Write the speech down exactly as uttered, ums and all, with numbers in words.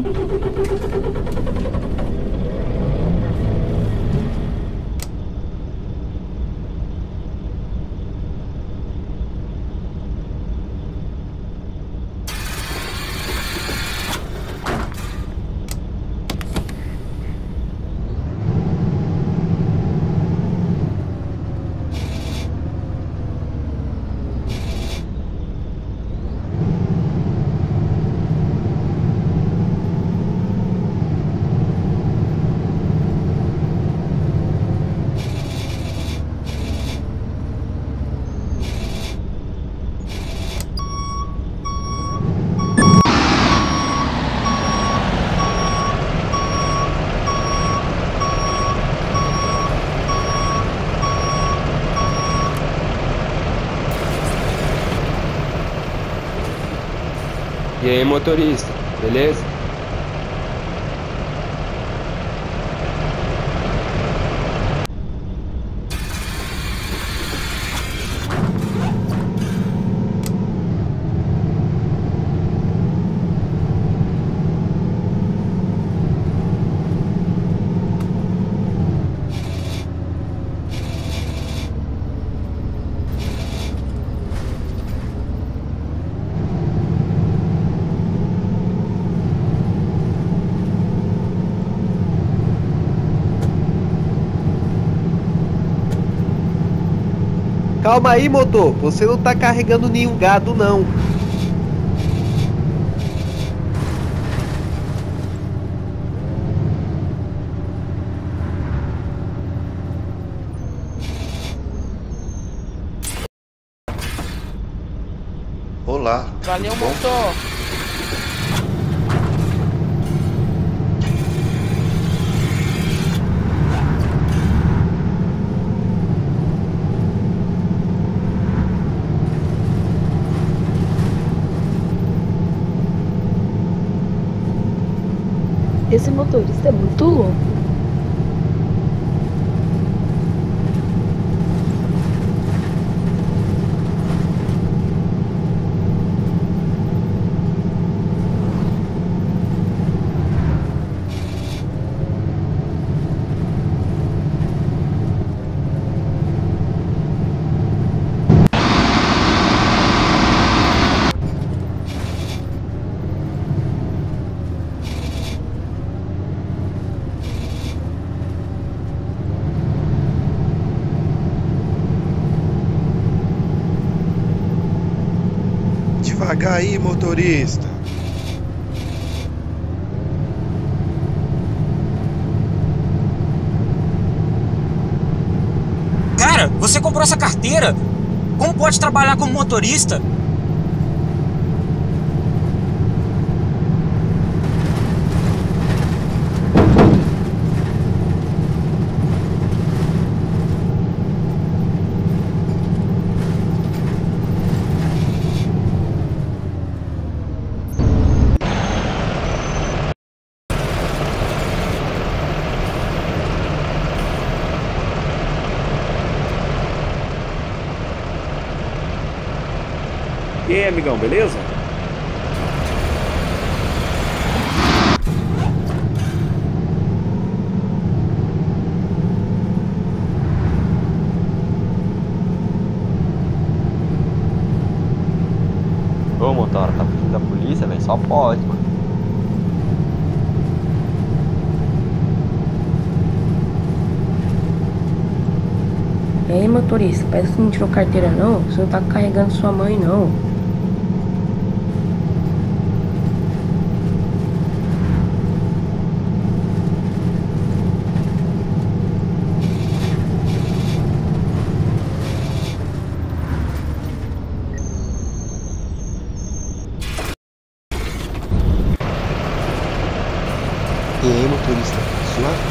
E aí, motorista, beleza? Calma aí, motor. Você não tá carregando nenhum gado, não. Olá. Valeu, tudo bom? motor. Esse motorista é muito louco. Devagar aí, motorista. Cara, você comprou essa carteira? Como pode trabalhar como motorista? E aí, amigão, beleza? Ô, motora, tá fugindo da polícia, velho? Só pode, mano. E aí, motorista, parece que não tirou carteira não. Você não tá carregando sua mãe não. E aí, motorista, suave?